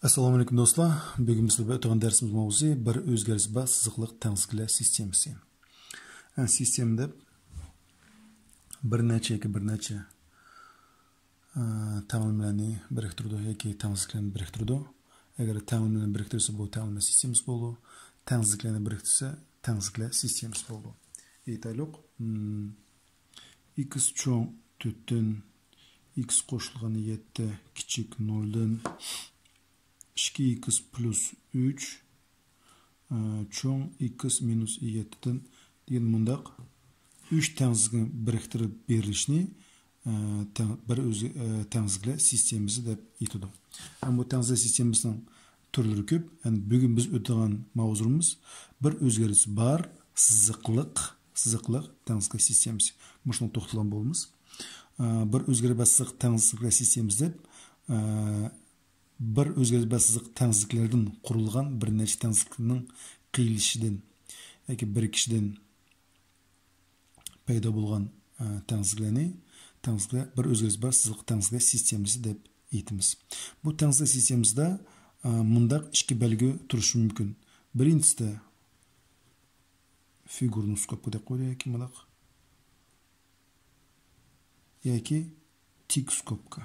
Assalomu alaykum do'stlar. Bugun bizlar o'tgan darsimiz mavzusi bir o'zgarish va siziqliq tangziklar sistemasi. Sistemda bir necha ta'minlarni biriktirdi yoki tangziklarni biriktirdi. Agar ta'minlarni biriktirsa bu ta'minlar sistemasi bo'ladi. Tangziklarni biriktirsa tangziklar sistemasi bo'ladi. Aytaylik, x cho'ng 4dan x qo'shilgani 7 kichik 0 dan 2x plus 3 cho'ng x minus 7'den degan mundaq 3 tangzikni biriktirib berilishni bir o'zi tangziklar sistemasi deb aytadi. Bu tangziklar sistemasining turlari ko'p. Bugun biz o'tgan mavzuimiz bir o'zgarish bar siziqliq tangziklar sistemasi. Mushuni to'xtalgan bo'lamiz. Bir o'zgarish va siziq tangziklar sistemasi deb bir o'zgarish va siziq tangziklardan qurilgan bir nechta tangziklarning qiyilishidan yoki birikishidan paydo bo'lgan tangziklar bir o'zgarish va siziq tangziklar sistemasi deb aytamiz. Bu tangziklar sistemasida mundaq ikki belgi turishi mumkin. Birinchisida figurni skopka deb qo'ydik yoki mundaq yoki tik skopka.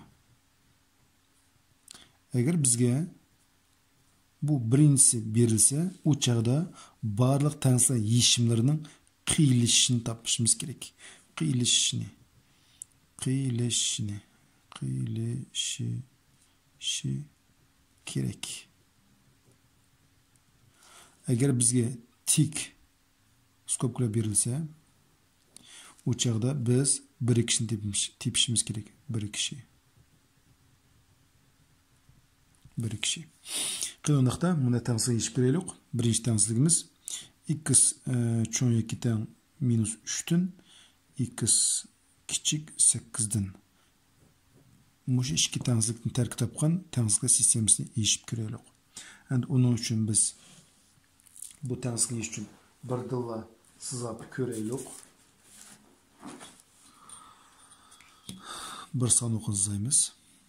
Agar bizga bu birinchisi berilsa, o chaqda barliq tangziklar yechimlarining qiyilishini topishimiz kerak. Qiyilishi kerak. Agar bizga tik skopkalar berilsa, o chaqda biz birikishni tepishimiz kerak. Birikishi. Qiyinliqda bunda tangziklar yechib ko'raylik. Birinchi tangzikligimiz x cho'ng 2 dan minus 3 dan x kichik 8 dan. Mush ikki tangzikni tarkib topgan tangziklar sistemasini yechib ko'raylik. Endi uning uchun biz bu tangzikni yechish uchun bir dilla sızab ko'raylik. Bir son o'qizaymiz.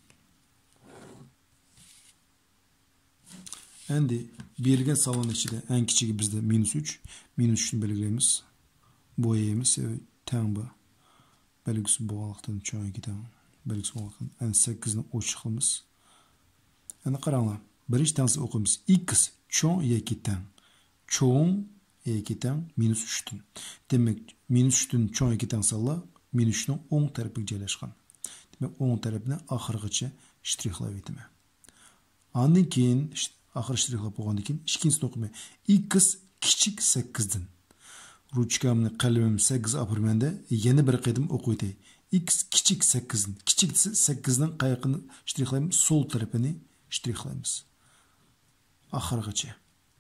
Endi berilgan sonning ichida eng kichigi bizda minus 3. Minus 3 ni belgilaymiz. Bo'yaymiz. Tang bu. Belgisi bo'lganlikdan cho'ng 2 dan belgisi bo'lgan. Endi 8 ni ochiq qilamiz. Endi qaranglar. Birinchi tangzikni o'qiymiz. X cho'ng 2 dan. Cho'ng 2 dan minus 3 dan. Demak, minus 3 dan cho'ng 2 dan sonlar minus 3 ning o'ng tarafiga joylashgan. Demak, o'ng tarafini oxirigacha shtrixlab o'taman. Ondan keyin axir shtrixlab bo'lgandan keyin ikkinchisini o'qimay. X kichik 8 dan. Ruchkamni qalamim 8 apirmanda yana bir qatim o'qib o'tay. X kichik 8 dan. Kichik 8 dan qayoqini shtrixlaymiz? Sol tarafini shtrixlaymiz. Oxirigacha.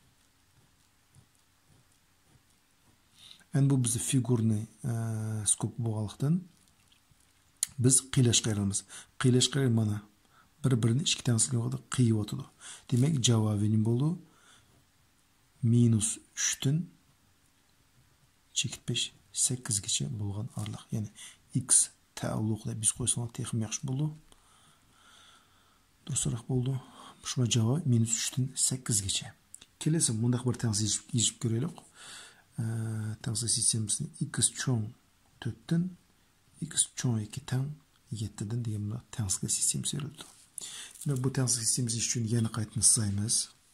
Endi bu bizning figurni skop bo'lganlikdan biz qiylashga ayiramiz. Qiylashga mana bir-birini ikki tangziklarga qiyib o'tadi. Demak, javobim bo'ldi minus 3 dan chekitpish 8 gacha bo'lgan orliq. Ya'ni x ta'alluq deb biz qo'ysak texim yaxshi bo'ldi. Durustroq bo'ldi. Shuna javob minus 3 dan 8 gacha. Kelasi bundaq bir tangzik yechib ko'raylik. Tangziklar sistemasini x cho'ng 4 dan x cho'ng 2 dan 7 dan degan tangziklar sistemasi berildi. Bu tangziklar sistemasi uchun yana qaytni sızaymiz.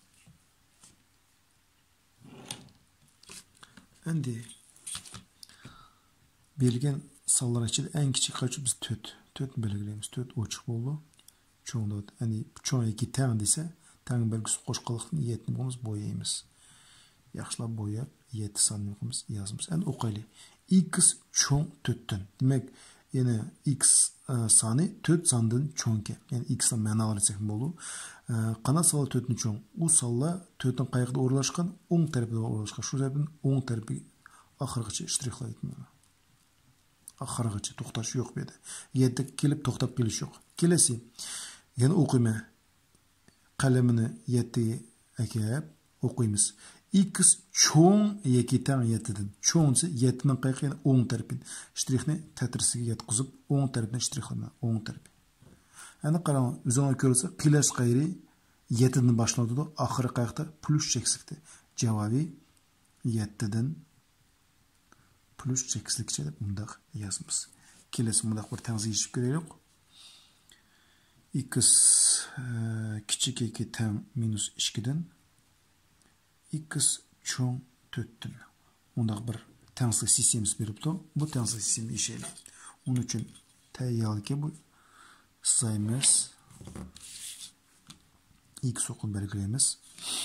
Endi berilgan sonlar ichida eng kichik qancha biz 4 belgilaymiz. 4 ochiq bo'ldi. Cho'ngda, ya'ni cho'ng 2 tang desa, tang belgisi qo'shqanlikdan 7 ni bo'lamiz, bo'yaymiz. Yaxshilab bo'yab 7 sonni o'qimiz, yozamiz. Endi o'qaylik. X cho'ng 4 dan. Demak, yana x soni 4 sondan cho'ngga. Ya'ni x ni ma'nolarini aytsak bo'ladi. Qanday sonlar 4 ni cho'ng? U sonlar 4 dan qayoqda o'rnashgan? O'ng tarafida o'rnashgan. Shu sababdan o'ng tarafiga oxirigacha shtrixlayman. Oxirigacha to'xtash yo'q bu yerda. 7 kelib to'xtab kelish yo'q. Kelasi. Yana o'qiyman. Qalamini 7 ga akab o'qiymiz. X cho'ng 2 dan 7 dan. Cho'ngsi 7 dan qayoqqa? O'ng tarafini shtrixni tatrisiga yetkazib, o'ng tarafini shtrixlayman. O'ng taraf. Endi qarang, o'zingizlar ko'rsa, qilash qayri 7'den başladı da ahırı qayıqda plus çeksikti. Cevabı 7'den plus çeksikçe de bundaq yazımız. Kelesi bundaq bir tənzi geçip göreylik. X kiçik 2 tən minus 2'den X çoğun 4'ten. Bundaq bir tənzi sistemimiz beripti. Bu tənzi sistemi işeyle. Onun için təyyalı ki bu sayımız X okul belirleyemiz.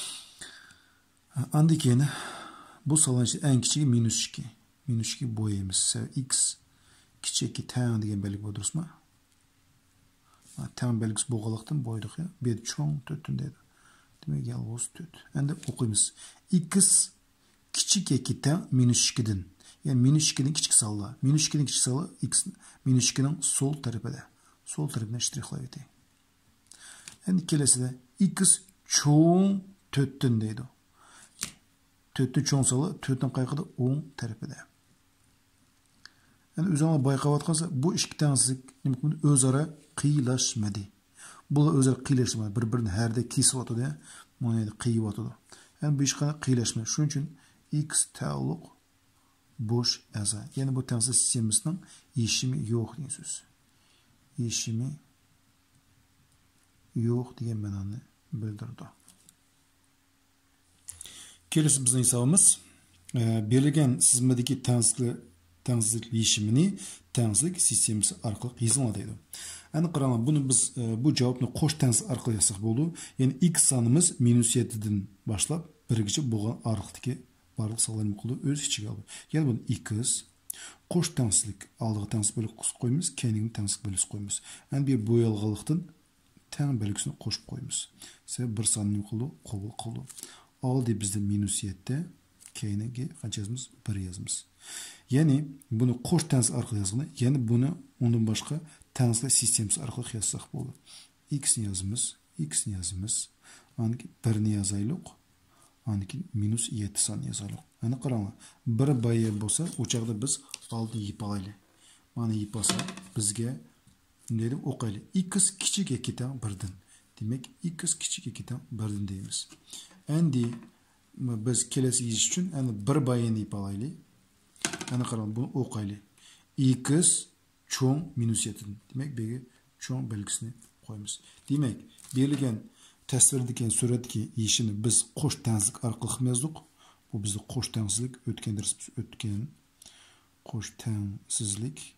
Andikeni bu salançı en küçüğü minus 2. Minus 2 boyayımız. X kiçik 2 tən degen belirli boduruz mu? Tən belgisi boğalıqtın boyduk ya. Bir çoğun 4'ten deydi. Demek yalnız 4. Endi okuyumuz. X kiçik 2 tən minus 2'den. Yani minus 2'nin küçük salla. Minus 2'nin küçük salla X minus 2'nin sol tarafıda. Sol tarafına ştrixlayı deydi. Endi kelesi de X çoğun 4'ten deydi. 4'ten çoğun salla 4'ten qayıqıda 10 tarafıda. Yani özüne bayqavatqansa bu iki tanesilik özara qiylaşmadı. Bu özara qiylaşmadı. Bir-birini hərdə kesib atıdı ya. Bunu qiyib atıdı. Yani bu işqana qiylaşmadı. Şunun için X təalluq boş əza. Yani bu tanesi sistemimizin işimi yok deyin söz. İşimi yok deyen mənanı bildirdi. Kelisi bizden hesabımız belirgen sizmedeki tensizlik işimini tensizlik sistemisi arkalı yazılmadıydı. Yani qaralım bunu biz bu cevabını qoş tensiz arkalı yazsak oldu. Yani x sanımız minus 7'den başlap birgiçe boğan arqıdaki barlıq sağlarını qıldı öz içi qaldı. Yani bunu x qoş tensizlik aldığı tensiz bölük qoyumuz, kendini tensiz bölük qoyumuz. Yani bir boyalğalıqdan tən bölüksünü qoşup qoyumuz. Sebep bir sanını qıldı, qobul qıldı. Aldı bizde minus 7'de keyinegi kaç yazımız? 1 yazımız. Yani bunu qoş tensiz arkalı yazgını, yani bunu ondan başka tensizli sistemsi arkalı yazsak olur. X'ni yazımız, X'ni yazımız. Anki 1'ni yazaylık, anki minus 7 san yazaylık. Yani qaranlar, bir bayı bolsa, uçaqda biz aldı yiyip alaylı. Bana yiyip alsa, bizge dedim oqaylı. X kiçik 2'den 1'den. Demek X kiçik 2'den 1'den deyimiz. Endi biz kelesi iş için yani bir bayını yiyip alaylı. Yani qaran bunu oqaylı. X çoğun minus 7'den. Demek bege çoğun belgisini koyumuz. Demek belirgen təsvirdeki suretki işini biz qoş tensizlik arqılıq yazdık. Bu bizde qoş tensizlik ötkendir. Ötken qoş tensizlik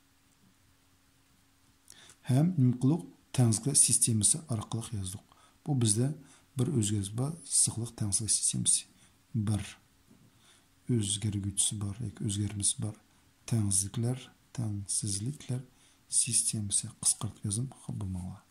hem mümkünlük tensizlik sistemisi arqılıq yazdık. Bu bizde bir özgeriz var. Sıqlıq tensizlik sistemisi. Bir özgergüçsü var. Özgerimiz var. Tensizlikler sistemisi qısqart yazım bulmalı.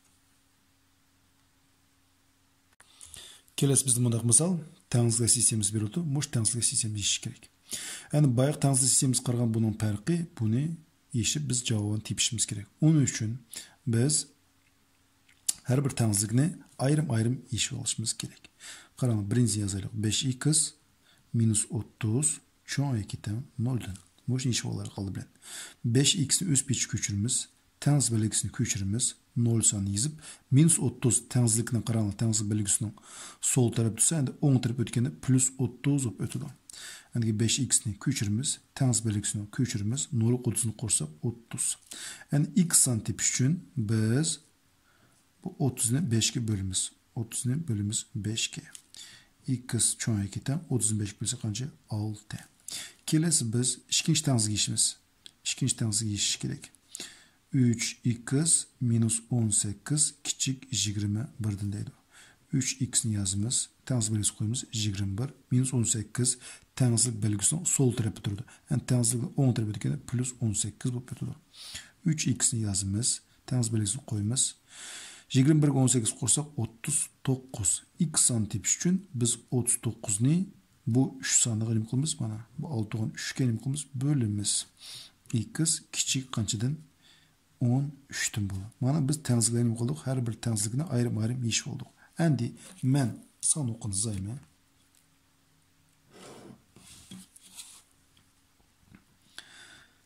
Kelesi bizde mundaq misal tensizlik sistemisi berildi. Muş tensizlik sistemi işi gerek. Yani bayaq tensizlik sistemimiz qarğan bunun farqı, bunu işi biz cavabını tepişimiz gerek. Onun için biz her bir tensizlikni ayrım işi alışımız gerek. Qarang, birinci yazaylık 5x minus 30 çoğun 2'den 0'dan. Boş işi olarak qaldı bilen. 5x'ni öz peçi köçürümüz, tensiz belgisini köçürümüz, 0 sanı yazıp, minus 30 tensizlikini qarang, tensiz belgisinin sol tarafı tutsa, yani 10 tarafı ötkende plus 30 ötüdü. Yani 5x'ni köçürümüz, tensiz belgisini köçürümüz, 0'ı 30'unu korsak 30. Yani x santipi için biz bu 30'unu 5'e bölümüz. 30'unu bölümüz 5'e. X çoğun 2'den 35 bölse kanca 6. Kelesi biz ikinci tensizlik işimiz. İkinci tensizlik iş gerek. 3x minus 18 kiçik 21'den deydi. 3x'ni yazımız, tensizlik belgisi koyumuz 21 minus 18 tensizlik belgisinin sol tarafı durdu. Yani tensizlik 10 tarafı durdu. Plus 18 bu durdu. 3x'ni yazımız, tensizlik belgisini koyumuz. 21 18 korsak 39. X santipi için biz 39'ni bu 3 sandığa elim kılımız bana. Bu 6'ın 3'e elim kılımız bölümümüz. X kiçik kançadan 13'tün bu. Bana biz tensizlik elim kıldık. Her bir tensizlikine ayrım iş olduk. Endi men san okunuz zayma.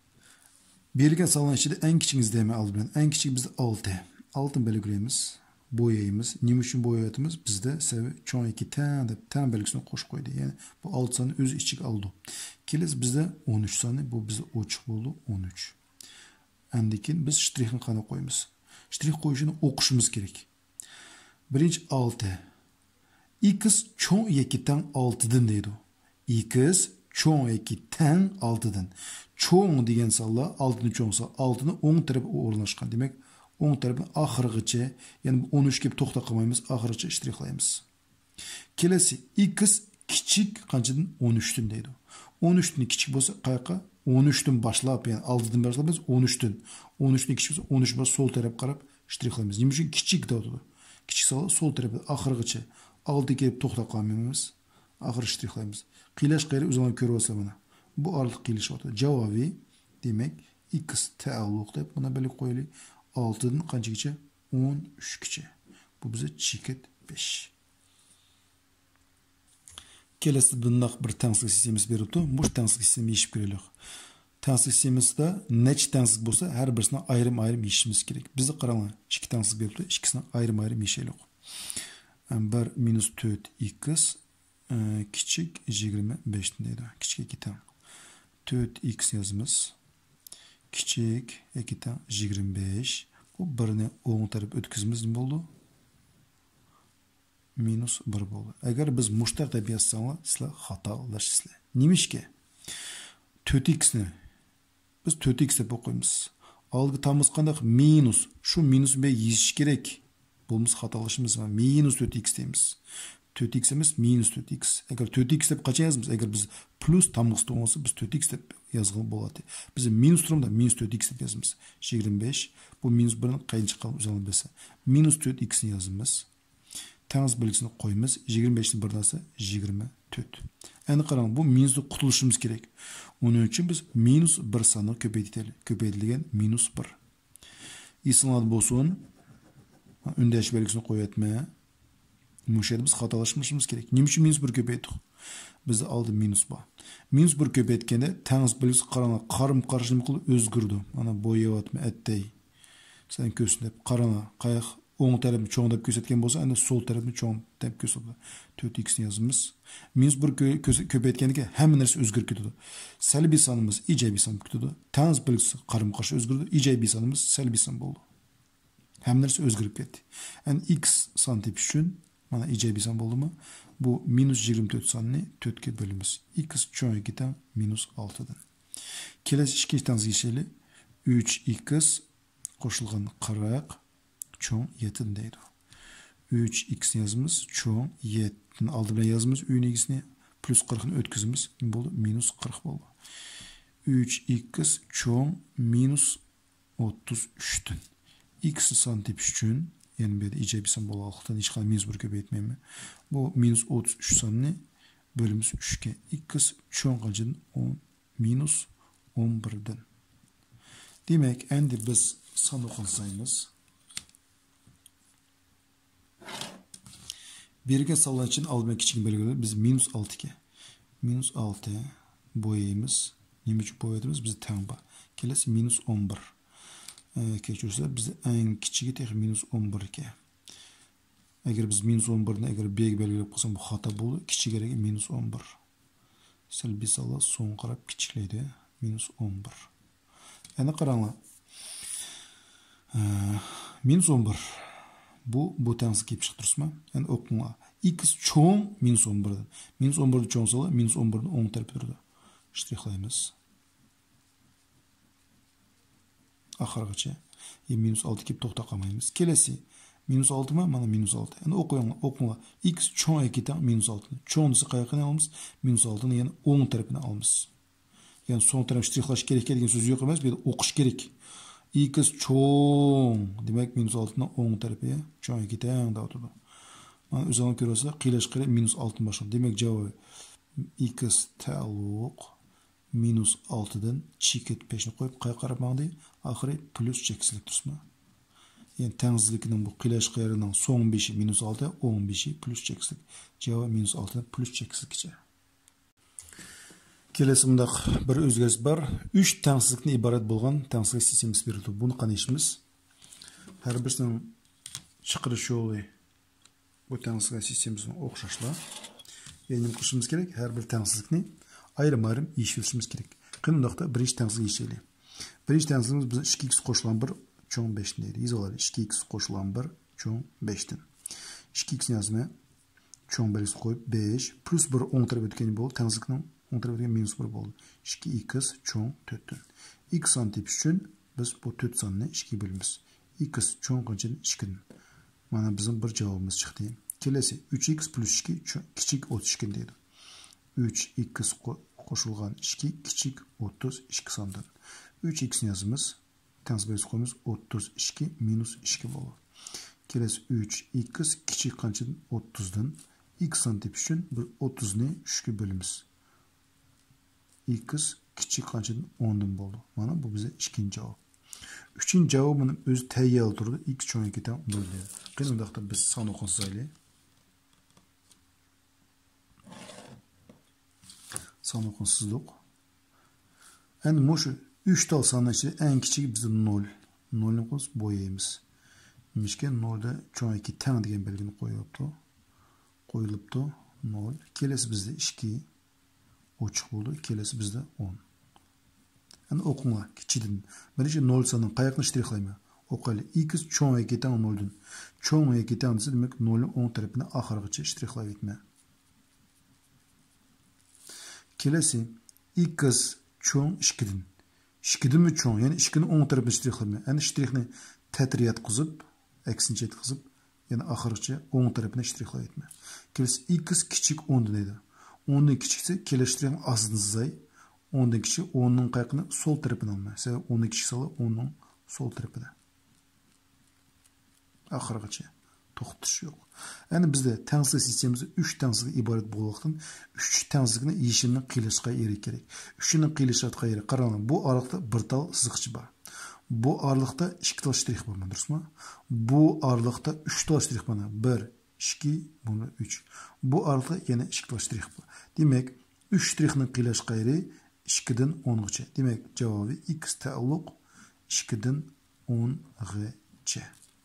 Belirgen sağlanan içinde en küçüğünüz deyme aldı ben. En küçük bizde 6. Altın belirleyimiz. boyaymiz. Nima uchun boyayapmiz? Bizda sebebi cho'ng 2 tang deb tang belgisini qo'shib qo'ydi. Ya'ni bu 6 sonni o'z ichiga oldi. Kelasi bizda 13 sonni, bu bizda ochiq bo'ldi 13. Endi keyin biz shtrixni qana qo'yamiz. Shtrix qo'yishini o'qishimiz kerak. Birinchi 6. X cho'ng 2 tang 6dan deydi. X cho'ng 2 tang 6dan. Cho'ng degan sonlar 6ni cho'ng son, 6ni o'ng tarafga o'rnashgan. Demak, o'ng tarafni oxirigacha, ya'ni 13 ga to'xta qilmaymiz, oxirigacha shtrixlaymiz. Kelasi X kichik qanchadan 13dan deydi. 13dan kichik bo'lsa, qayerga? 13dan boshlab, ya'ni 6dan boshlab biz 13dan. 13dan kichik bo'lsa, 13 bilan sol tarafga qarab shtrixlaymiz. Nima uchun kichik deydi? Kichik sonlar sol tarafga oxirigacha 6 kelib to'xta qolmaymiz. Oxir shtrixlaymiz. Qiylash qayeri o'zingizlar ko'rib olsa mana. Bu oraliq qiyilishyapti. Javobi demak x taalluq deb buni bilib qo'yaylik. 6 dan qanchagacha? 13 gacha. Bu bize chekit 5. Kelasi bundoq bir tengsizlik sistemasi berilibdi. Bu tengsizlik sistemini yechib ko'raylik. Tengsizlik sistemasida necha tengsizlik bo'lsa, har birisini ayrim-ayrim yechishimiz kerak. Bizga qaranglar, ikki tengsizlik berilibdi, ikkisini ayrim-ayrim yechaylik. 1 minus 4x kichik 25 deydi. Kichik 2 tang. 4x yazımız. Kichik 2 tang 25. Bu birini o'ng tarafga o'tkazimiz nima bo'ldi? Minus 1 bo'ldi. Agar biz mushtaq deb yozsanglar, sizlar xatolashsizlar. Nimishki? 4x ni biz 4x deb o'qiymiz. Algı tamız qandaq minus. Shu minus be yezish kerak. Bo'lmasa xatolashimiz va minus 4x deymiz. 4x emas minus 4x. Agar 4x deb qancha yozamiz? Agar biz plus tamız olsa biz 4x deb yozgan bo'ladi. Biz minus turumda minus 4x deb yozamiz. 25. Bu minus 1 ni qayincha qilib o'zimiz bilsa. Minus 4x ni yozamiz. Tanız belgisini qo'yamiz. 25 ni birdasi 24. Endi qarang, bu minusdan qutulishimiz kerak. Onun uchun biz minus 1 sonini ko'paytiraylik. Ko'paytirilgan minus 1. Esingizda bo'lsin. Undash belgisini qo'yatma. Muşayda biz xatolashmashimiz kerak. Nima uchun minus 1 ko'paytirdik? Bizda oldi minus bor. Minus 1 ko'paytganda tangs belgisi qaranglar, qarim-qarshilama qilib o'zgardi. Mana bo'yayotma attay. Sen ko'rsatib qaranglar, qayoq o'ng tarafni cho'ng deb ko'rsatgan bo'lsa, endi sol tarafni cho'ng deb ko'rsatdi. 4x ni yozamiz. Minus 1 ko'paytganda hamma narsa o'zgarib ketadi. Salbiy sonimiz ijobiy son ketadi. Tangs belgisi qarim-qarshi o'zgardi. Ijobiy sonimiz salbiy son bo'ldi. Hamma narsa o'zgarib ketdi. Endi x son tip uchun mana ijobiy son bo'ldimi? Bu minus 24 sonni 4 ga bo'lamiz. X cho'ng 2 dan minus 6 dan. Kelasi ikkinchi tangizga yechaylik. 3x qo'shilgan 40 cho'ng 7 deydi. 3x ni yozamiz, cho'ng 7 ni oldi bilan yozamiz, uyni x'ni plus 40 ni o'tkazamiz. Nima bo'ldi? Minus 40 bo'ldi. 3x cho'ng minus 33 dan. X son tip uchun yani böyle ijobiy son bo'layotgan hech qanday minus 1 ko'paytmayman. Bu minus 33 sonni bölümümüz 3 ga. X cho'ng qanchadan 10 minus 11 dan. Demak, endi biz son o'qilsaymiz. Bergan sonlar uchun albatta kichik belgilar biz minus 6 ga. Minus 6 bo'yaymiz. Nima uchun bo'yaymiz? Biz tang bor. Kelasi minus 11. Kechirsa biz eng kichigi texnik minus 11 ga. Agar biz minus 11 ni agar b ga belgilab qo'ysak bu xato bo'ldi. Kichigariga minus 11. Salbiy sonlar so'ng qarab kichiklaydi. Minus 11. Endi qaranglar. Minus 11. Bu tangsi kelib chiqib turibsizmi? Endi o'qinglar. X cho'ng minus 11 dan. Minus 11 ni cho'ng solsa minus 11 ni o'ng tarafga turadi. Shtrixlaymiz. Oxirigacha minus 6 kelib to'xta qolmaymiz. Kelasi minus 6 mi? Mana minus 6. Endi o'qinglar. X cho'ng 2 dan minus 6. Cho'ng desa qayoqdan olamiz? Minus 6 ni, ya'ni o'ng tarafdan olamiz. Ya'ni so'ng taraf shtrixlash kerak degan so'z yo'q emas, bu yerda o'qish kerak. X cho'ng, demak minus 6 ni o'ng tarafiga cho'ng 2 dan o'tadi. Mana o'zingizlar ko'rasizlar, qiylash qilib minus 6 dan boshlanadi. Demak javob x taalluq minus 6 dan chekit 5 ni qo'yib qayerga qarab maqdi? Oxiri plus cheksizlik turibmi? Yani tangizlikning bu qilash qayerining so'ng 5 minus 6, o'ng 5 plus cheksizlik. Javob minus 6 dan plus cheksizlikcha. Kelasi bundaq bir o'zgarish bor. 3 tangizlikdan iborat bo'lgan tangizlik sistemasi berildi. Buni qanday ishimiz? Har birisining chiqarish yo'li bu tengsizlik sistemasining o'xshashla. Endi nima qilishimiz kerak? Har bir tengsizlikni ayrim-ayrim yechishimiz kerak. Qandoqda birinchi tengsizlik yechaylik. Birinchi tengsizligimiz biz 2x qo'shilgan 1 cho'ng 5 deydi. Yozib olaylik. 2x qo'shilgan 1 cho'ng 5 dan. 2x ni yozma. Cho'ng 1 qo'yib 5 plus 1 o'ng tarafga o'tgan bo'ldi. Tengsizlikning o'ng tarafga o'tgan minus 1 bo'ldi. 2x cho'ng 4 dan. X son tepish uchun biz bu 4 sonni 2 bo'lamiz. X cho'ng qanchadan 2 dan. Mana bizim bir javobimiz chiqdi. Kelasi 3x plus 2 kichik 32 deydi. 3x qo'shilgan 2 kichik 32 sondan. 3x ni yozamiz. Tengsizlik qo'yamiz 32 minus 2 bo'ladi. Kelasi 3x kichik qanchadan 30 dan. X son tepish uchun bir 30 ni 3 ga bo'lamiz. X kichik qanchadan 10 dan bo'ldi. Mana bu bize ikkinchi javob. Üçüncü cevabının özü təyyə turdu. X çoğun 2'den 0 deyil. Qeynindaqda biz san oxunsaylı. San oxunsuzluq. Yani muşu 3 tal sanın içinde en kiçik bizde 0. 0'ını qo'yib boyaymiz. Demişken 0'da çoğun 2 tən degan belgini qo'yilibdi. 0. Kelesi bizde 2 ochiq bo'ldi. Kelesi bizde 10. Yani okunla kiçidin. Birinci 0 sanın qayaqını ştrixlayma. Oqaylı. X çoğun 2'den 0'dan. Çoğun 2'den dese demek 0'ın 10 tarafını axırgıça ştrixlay etme. Kelesi X çoğun 2'den. 2'den mi çoğun? Yani 2'nin 10 tarafını ştrixlayma. Yani ştrixni tətriyat qızıb, əksinçə qızıb, yani axırgıça 10 tarafını ştrixlay etme. Kelesi X kiçik 10'dan deydi. 10'dan kiçikse kele ştrixin azını zay. 10'dan kişi 10'un qayaqını sol tarafına alma. Sebep 10'dan kişi salı 10'un sol tarafına. Axırgıça toxtuş yok. Yani bizde tengsizlik sistemimizde 3 tengsizlik ibaret bolğandan 3 tengsizlikni yechimni qiylashga eri kerak. 3'nin qiylashga eri qarang. Bu aralıqda bir tal siziqchi bor. Bu aralıqda 2 tal ştrix bor, durustmi? Bu aralıqda 3 tal ştrix bor. 1, 2, bunu 3. Bu aralıqda yana 2 tal ştrix bor. Demek 3 ştrixni qiylashga eri 2'den 10'gacha. Demek cevabı x ta'alluq 2'den 10'gacha.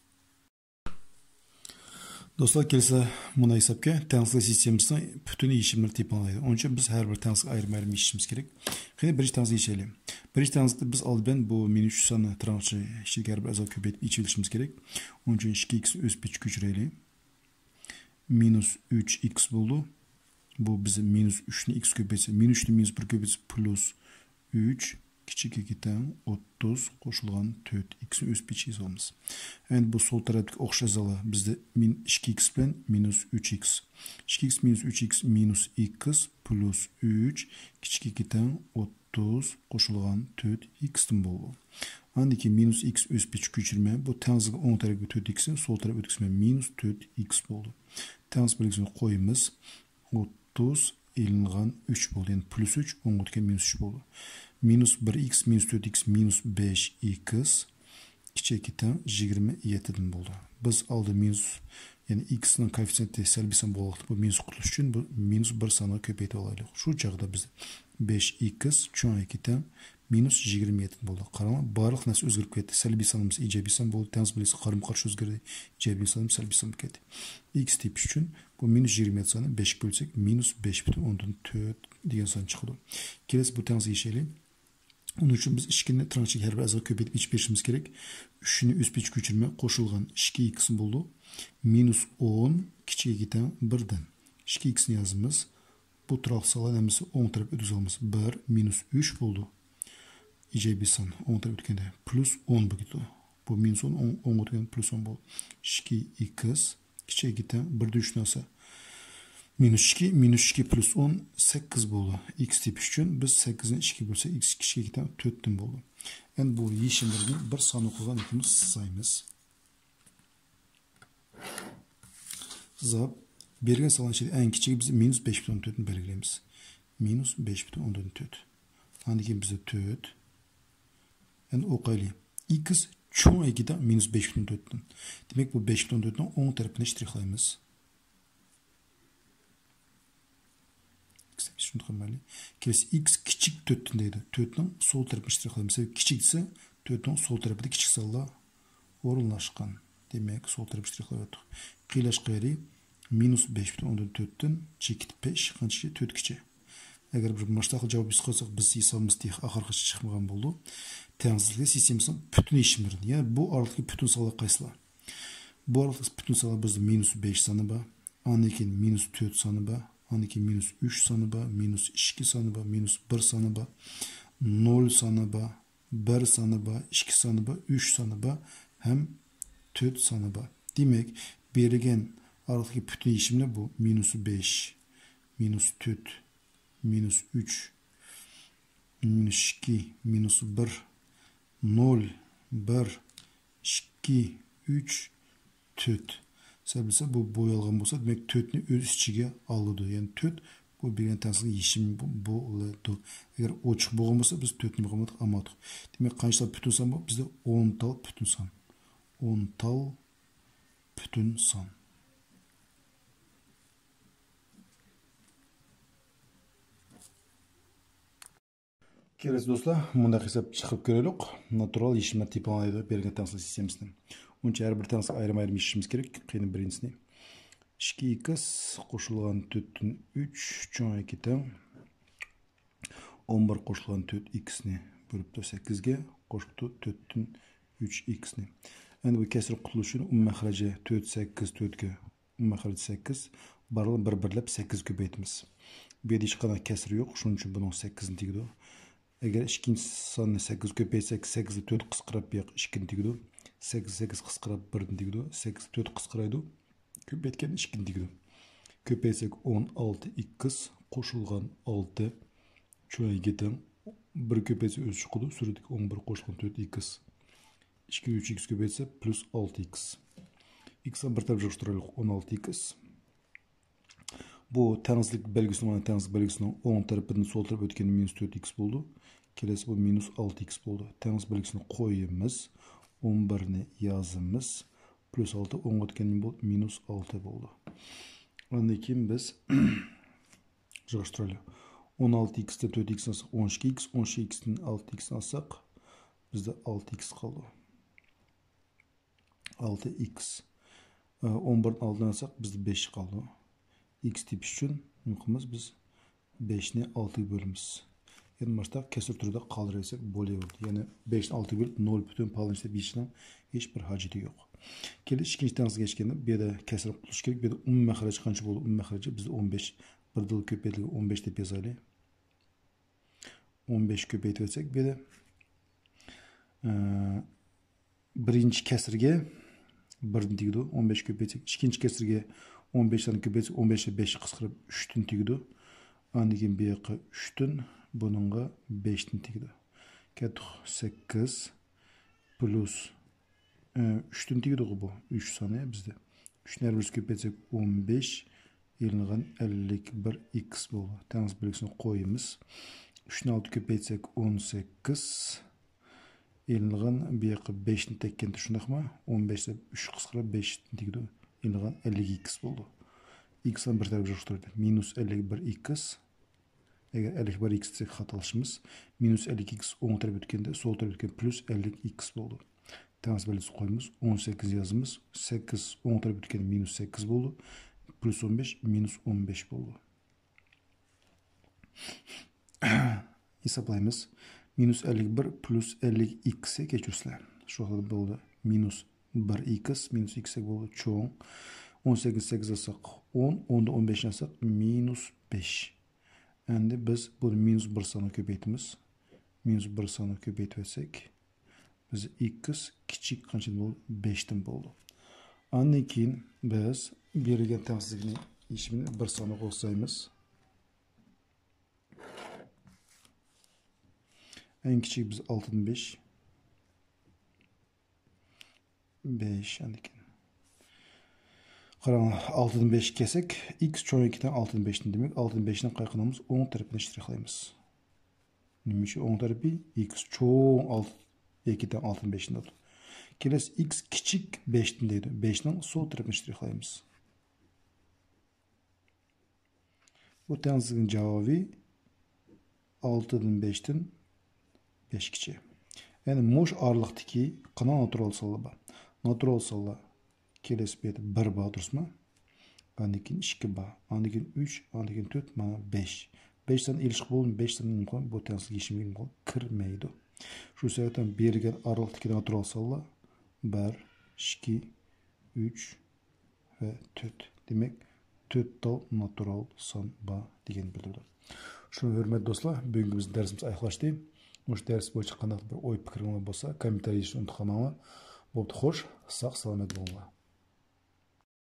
Dostlar, kelsa buna hesapga tengsizlik sistemasining bütün yechimini tepmalaydi. Onun için biz her bir tengsizlik ayrim-ayrim yechishimiz kerak. Qani birinchi tengsizlik yechaylik. Birinchi tengsizlikda biz oldin bu minus 3 sonni trancha ichiga har bir a'zo ko'paytirib yechishimiz kerak. Onun için 2x o'sib ko'chiraylik. Minus 3x bo'ldi. Bu bizim minus 3'ni x köpesi, minus 3'ni minus 1 köpesi plus 3 kiçik 2'den 30 qo'shilgan 4x'ni o'sib yechamiz. Endi bu sol tarafdagi o'xshash zala bizde 2x bilan minus 3x. 2x minus 3x minus x plus 3 kichik 2'den 30 qo'shilgan 4x'dan bo'ldi. Andiki minus x o'sib ko'chirma bu tengsizlik o'ng tarafga 4x'in sol tarafga o'tkazma minus 4x bo'ldi. Tengiz belgisini qo'yamiz. 30 ilingan 3 bo'ldi. Yani plus 3 o'ng o'tgan minus 3 bo'ldi. Minus 1x minus 4x minus 5x kichik 2'den 27'den bo'ldi. Biz aldı minus yani x'nin koefitsiyenti salbiy son bo'ldi. Bu minus qutuluş uchun bu minus 1 sonni ko'paytirib olaylik. Shu chaqda biz 5x cho'ng 2'den minus 27 bo'ldi. Qarang, barliq narsa o'zgarib ketdi. Salbiy sonimiz ijobiy son bo'ldi. Tengsizlik belgisi qarama-qarshi o'zgardi. Ijobiy sonimiz salbiy son bo'lib ketdi. X tepish uchun bu minus 27 sonni 5 ga bölsek minus 5,4 degan son chiqadi. Kelasi bu tengsizlik yechaylik. Onun için biz 2'ni tranchaga har bir a'zo ko'paytirib ichib berishimiz kerak. 3'ni o'sib ko'chirma qo'shilgan 2x bo'ldi. Minus 10 kichik 2'den 1'dan. 2x'ni yozamiz. Bu turoq sala namisi o'ng tarafga o'tkazamiz. 1 minus 3 bo'ldi. Ijobiy son o'ng tarafga o'tganda plus 10 bo'ldi. Bu minus 10 o'ng o'tgan plus 10 bo'ldi. 2x kichik 2'den 1'da 3 olsa minus 2 minus 2 plus 10 8 bo'ldi. X tepish uchun biz 8'ni 2 bölsek x kichik 2'den 4'ten bo'ldi. Endi bu yechimlarni bir son o'qigan ikimiz sizaymiz. Sizab bergan son ichida eng kichigi biz minus 5,4 ni belgilaymiz. Minus 5,4. Andiki bizda 4. Endi o'qaylik. X cho'ng 2'den minus 5,4'dan. Demek bu 5,4'dan o'ng tarafini ştrixlaymiz. Şunu qilmayli. Kelasi x kichik 4'dan deydi. 4'ning sol tarafini ştrixlaymiz. Kichik desa 4'ning sol tarafida kichik sonlar o'rinlashgan. Demek sol tarafı ştrixlab attık. Qiylash qayri -5,4'tün çekitip 5 qancha 4 kiçe. Eğer bir maçtaki cevap biz koysak biz hesabımız diye ahırga çıkmagan boldu. Tengsizlik sistemasining bütün işimlerini, yani bu aralıktaki bütün sağlık qaysilar. Bu aralıktaki bütün sağlık bizde -5 sanı var. Annekin -4 sanı var. Annekin -3 sanı var. -2 sanı var. -1 sanı var. 0 sanı var. 1 sanı var. 2 sanı var. 3 sanı var. Hem 4 sanı var. Demek berilgen aralıktaki bütün işimler bu. -5, -4, -3, -2, -1, 0, 1, 2, 3, 4. Sebepse bu boyalgan olsa demek 4'ni öz içige aldı. Yani 4 bu bir tensizlik yişim bu oldu. Eğer oçuk bolgan bolsa biz 4'ni bolmadık amadık. Demek kançlar bütün san bu bizde 10 tal bütün san. 10 tal bütün san. Kelesi dostlar, bunda hesap çıkıp görelük. Natural yişimler tipi alaydı bergen tensizlik sistemisinden. Onca her bir tanesi ayrım işimiz gerek. Kıyını birincisini. 2x qo'shilgan 4'tün 3 cho'ng 2 teng 11 qo'shilgan 4x ni bo'libdi 8 ga qo'shibdi 4'tün 3x ni. Endi bu kesir qutulishini maxraji 4 8 4 ga maxraji 8 barliq bir-birlab 8 ko'paytimiz. Bu yerda hech qanday kesir yo'q, shuning uchun buning 8 ni tegdi. Agar ikkinchi sonni 8 ko'paytsak 8 ni 4 qisqarib bu yoq 2 ni tegdi. 8 8 qisqarib 1 ni tegdi. 8 4 qisqaraydi. Köpetken 2 digdi. Köpetsek 16x qo'shilgan 6 cho'ng 2 teng 1 köpetse o'z chiqadi. Suratdagi 11 qo'shilgan 4x 2 3x köpetse plus 6x. X'ni bir tarafga yig'ishtiraylik 16x. Bu tensizlik belgisining tensizlik belgisining o'ng tarafidan sol tarafga o'tgan -4x bo'ldi. Kelesi bu -6x bo'ldi. Tensizlik belgisini qo'yamiz. 11 ni yozamiz. Plus 6 10 o'tganning bo'ldi -6 bo'ldi. Ondan keyin biz yig'ishtiraylik. 16x dan 4x alsak 12x, 12x dan 6x alsak bizda 6x qoldi. 6x 11 dan 6 alsak bizda 5 qoldi. X tepish uchun nima qilamiz biz 5 ni 6 ga bo'lamiz. Yani başta kesir turida qoldirsak bo'laveradi. Ya'ni 5 ni 6 ga bo'lib 0.5 deb yechishning hech bir hojati yo'q. Kelib ikkinchi tensizga geçganda bu yerda kesir qilish kerak. Bu yerda umumiy maxraj qancha bo'ldi? Umumiy maxraji bizda 15. Bir dil ko'paytirilgan 15 deb yozaylik. 15 ko'paytirib o'tsak bu yerda birinchi kesirga 1 tegdi. 15 ko'paytsak ikkinchi kesirga 15 dan ko'paytsak 15 ga 5 qisqarib 3 dan tegdi. Ondan keyin bu yoqqa 3 dan bununla 5 dan tegdi. Ketdik 8 plus 3 dan tegdi bu 3 saniye bizde. 3 ni birisi köpetsek 15 elingan 51x bo'ldi. Tens belgisini qo'yamiz. 3 ni 6 köpetsek 18 elingan bu yoqqa 5 ni tekkanda shundaqmi? 15 deb 3 qisqarib 5 dan tegdi. Elingan 50x bo'ldi. X dan bir tarafga yig'ishtirdik. -51x. Eğer 51x desek xatolashimiz. -52x o'ng tarafga o'tganda sol tarafga o'tgan plus 50x bo'ldi. Tens belgisi qo'yamiz. 18 yozamiz. 8 o'ng tarafga o'tganda -8 bo'ldi. Plus 15 -15 bo'ldi. Hesaplaymiz. -51 plus 50x kechirsizlar. Shu xil bo'ldi. -1x -x bo'ldi. Cho'ng 18 8 alsak 10, 10'da 15 alsak -5. Endi biz bu -1 sonu ko'paytimiz. -1 sonu ko'paytsak biz x kichik qancha bo'ldi? 5 dan bo'ldi. Ondan keyin biz berilgan tensizlikning ishini bir sonu qo'shamiz. En kichik biz 6 dan 5. 5 ondan keyin qarang 6 dan 5 kesek x cho'ng 2 dan 6 dan 5 dan demak 6 dan 5 dan qayqanamiz o'ng tarafini shtrixlaymiz. Nima uchun o'ng tarafi x cho'ng 2 dan 6 dan 5 dan. Kelasi x kichik 5 dan deydi. 5 dan sol tarafini shtrixlaymiz. Bu tensizlikning javobi 6 dan 5 dan 5 kichik. Yani moş ağırlıktaki kanal natural sonlar var. Natural sonlar Kelesi beti 1 bağ dursun mu? Andan keyin 2 bağ. Andan keyin 3, andan keyin 4, mana 5. 5 tane ilişki bo'lib, 5 tane mumkin. Bu tanesi geçimliğin bo'lib kirmaydi. Şu sebepten bergen aralıktaki natural salla 1, 2, 3 ve 4. Demek 4 tal natural son bağ degan bildirdi. Şunu hürmetli dostlar, bugün bizim dersimiz ayaklaştı. Bu ders boyunca qanday bir oy fikringiz bo'lsa, kommentariy yozishni unutmanglar. Bo'pti, xo'sh, sog' salomat bo'linglar.